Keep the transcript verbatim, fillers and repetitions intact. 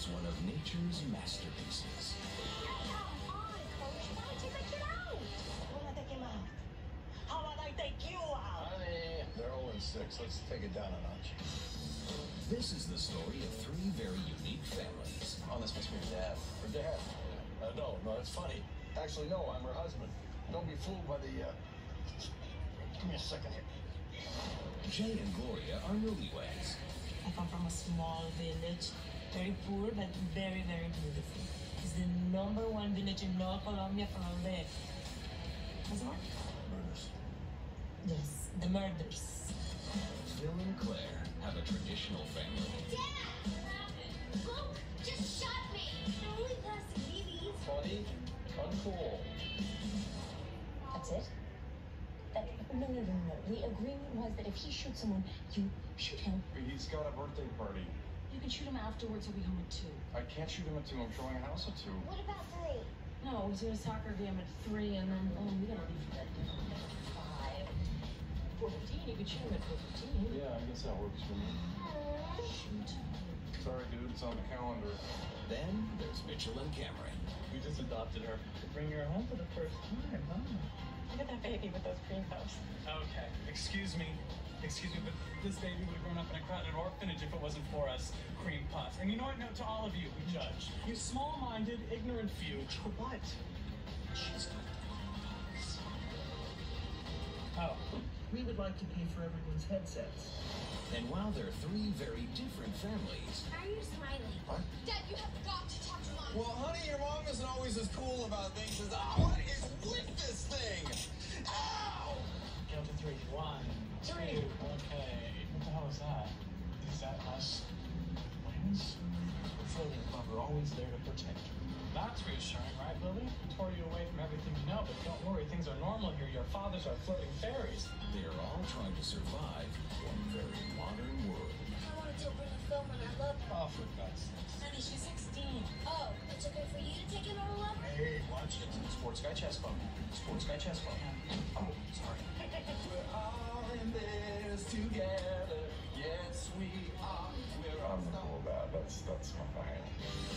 is one of nature's masterpieces. Come on, Coach. Why don't you take it out? I want to take him out. How about I take you out? Honey, they're oh and six. Let's take it down a notch. This is the story of three very unique families. Oh, this must be your dad. Her dad? Uh, no, no, that's funny. Actually, no, I'm her husband. Don't be fooled by the, uh... Give me a second here. Jay and Gloria are newlyweds. I come from a small village, very poor, but very, very beautiful. It's the number one village in North Colombia for all the... What's the word? Murders. Yes, the murders. Phil and Claire have a traditional family. Dad! Look! Just shot me! They're only plastic babies. Funny, uncool. That's it? That, no, no, no, no. The agreement was that if he shoots someone, you shoot him. He's got a birthday party. You can shoot him afterwards. He'll be home at two. I can't shoot him at two. I'm showing a house at two. What about three? No, he's doing a soccer game at three, and then oh, we gotta leave at five. Four fifteen. You could shoot him at four fifteen. Yeah, I guess that works for me. Shoot. Sorry, dude. It's on the calendar. Then there's Mitchell and Cameron. We just adopted her to bring her home for the first time, huh? Look at that baby with those cream puffs. Okay, excuse me. Excuse me, but this baby would have grown up in a crowded orphanage if it wasn't for us cream puffs. And you know what? No, to all of you who judge. You small-minded, ignorant few. What? She's got Oh. We would like to pay for everyone's headsets. And while they're three very different families, Why are you smiling? What? Dad, you have got to talk to Mom. Well, honey, your mom isn't always as cool about things as, oh, what is with this thing? Ow! Count to three. One, two. Okay. What the hell is that? Is that us? Wings? We're floating above. We're always there to protect you. That's reassuring, right, Lily? We tore you away from everything you know, but don't worry, things are normal here. Your fathers are floating fairies. they're all trying to survive one very modern world. I wanted to bring a film and I love her. Oh, for God's sakes. Honey, she's sixteen. Oh, it's okay for you to take in all of her? Hey, watch it. Sports guy chest bump. Sports guy chest bump. Oh, sorry. We're all in this together. Yes, we are. We're all I'm cool with that. That's, that's my thing.